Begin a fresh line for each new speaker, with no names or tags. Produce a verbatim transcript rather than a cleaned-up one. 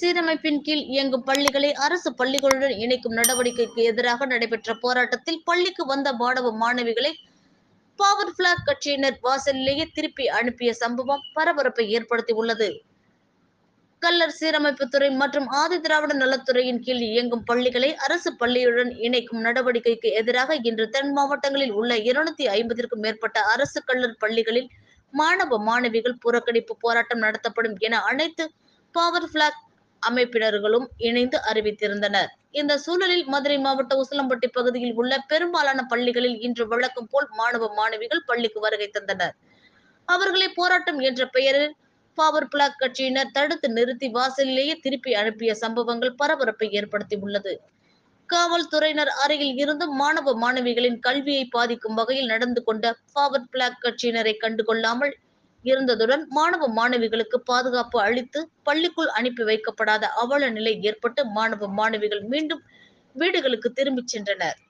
சீரமைப்பின் கீழ் இயங்கும் பள்ளிகளை அரசு பள்ளிகளுடன் இணைக்கும் நடவடிக்கைக்கு எதிராக நடைபெற்ற போராட்டத்தில் பள்ளிக்கு வந்த மாணவ மாணவிகளை பவர் பிளாக் கட்சியினர் வாசலிலேயே திருப்பி அனுப்பிய சம்பவம் பரபரப்பை ஏற்படுத்தியுள்ளது. கள்ளர் சீரமைப்புத்துறை மற்றும் ஆதிதிராவிட நலத்துறையின் கீழ் இயங்கும் பள்ளிகளை அரசு பள்ளியுடன் இணைக்கும் நடவடிக்கைக்கு எதிராக இன்று தென் மாவட்டங்களில் உள்ள இருநூத்தி ஐம்பதிற்கும் மேற்பட்ட அரசு கள்ளர் பள்ளிகளில் மாணவ மாணவிகள் புறக்கணிப்பு போராட்டம் நடத்தப்படும் என அனைத்து பவர் பிளாக் அமைப்பினர்களும் இணைந்து அறிவித்திருந்தனர். இந்த சூழலில் மதுரை மாவட்ட உசிலம்பட்டி பகுதியில் உள்ள பெரும்பாலான பள்ளிகளில் இன்று வழக்கம் போல் மாணவ மாணவிகள் பள்ளிக்கு வருகை தந்தனர். அவர்களை போராட்டம் என்ற பெயரில் பவர் பிளாக் கட்சியினர் தடுத்து நிறுத்தி வாசலிலேயே திருப்பி அனுப்பிய சம்பவங்கள் பரபரப்பை ஏற்படுத்தியுள்ளது. காவல்துறையினர் அருகில் இருந்து மாணவ மாணவிகளின் கல்வியை பாதிக்கும் வகையில் நடந்து கொண்ட பவர் பிளாக் கட்சியினரை கண்டுகொள்ளாமல் இருந்ததுடன் மாணவ மாணவிகளுக்கு பாதுகாப்பு அளித்து பள்ளிக்குள் அனுப்பி வைக்கப்படாத அவல நிலை ஏற்பட்டு மாணவ மாணவிகள் மீண்டும் வீடுகளுக்கு திரும்பிச் சென்றனர்.